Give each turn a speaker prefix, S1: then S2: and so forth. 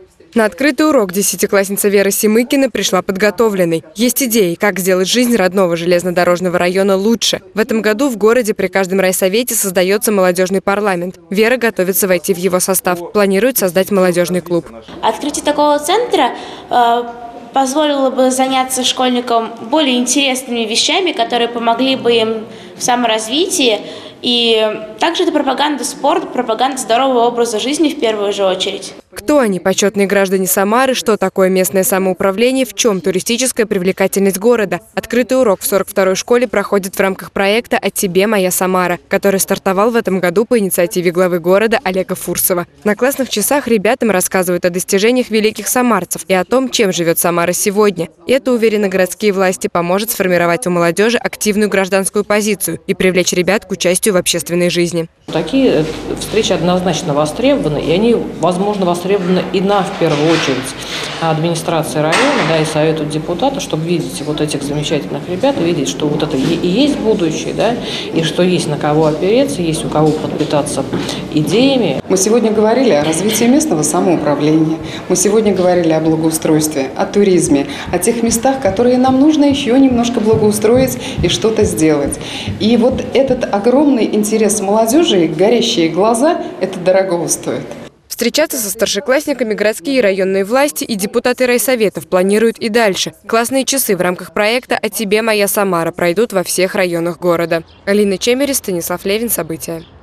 S1: На открытый урок десятиклассница Вера Семыкина пришла подготовленной. Есть идеи, как сделать жизнь родного железнодорожного района лучше. В этом году в городе при каждом райсовете создается молодежный парламент. Вера готовится войти в его состав. Планирует создать молодежный клуб.
S2: Открытие такого центра позволило бы заняться школьникам более интересными вещами, которые помогли бы им в саморазвитии. И также это пропаганда спорта, пропаганда здорового образа жизни в первую же очередь.
S1: Кто они, почетные граждане Самары, что такое местное самоуправление, в чем туристическая привлекательность города? Открытый урок в 42-й школе проходит в рамках проекта «О тебе, моя Самара», который стартовал в этом году по инициативе главы города Олега Фурсова. На классных часах ребятам рассказывают о достижениях великих самарцев и о том, чем живет Самара сегодня. И это, уверены городские власти, поможет сформировать у молодежи активную гражданскую позицию и привлечь ребят к участию в общественной жизни.
S3: Такие встречи однозначно востребованы, и они, возможно, востребованы и в первую очередь, администрации района, и совету депутатов, чтобы видеть вот этих замечательных ребят, видеть, что вот это и есть будущее, и что есть на кого опереться, есть у кого подпитаться идеями.
S4: Мы сегодня говорили о развитии местного самоуправления, мы сегодня говорили о благоустройстве, о туризме, о тех местах, которые нам нужно еще немножко благоустроить и что-то сделать. И вот этот огромный интерес молодежи, горящие глаза, это дорогого стоит.
S1: Встречаться со старшеклассниками городские и районные власти и депутаты райсоветов планируют и дальше. Классные часы в рамках проекта «О тебе, моя Самара» пройдут во всех районах города. Алина Чемерис, Станислав Левин. События.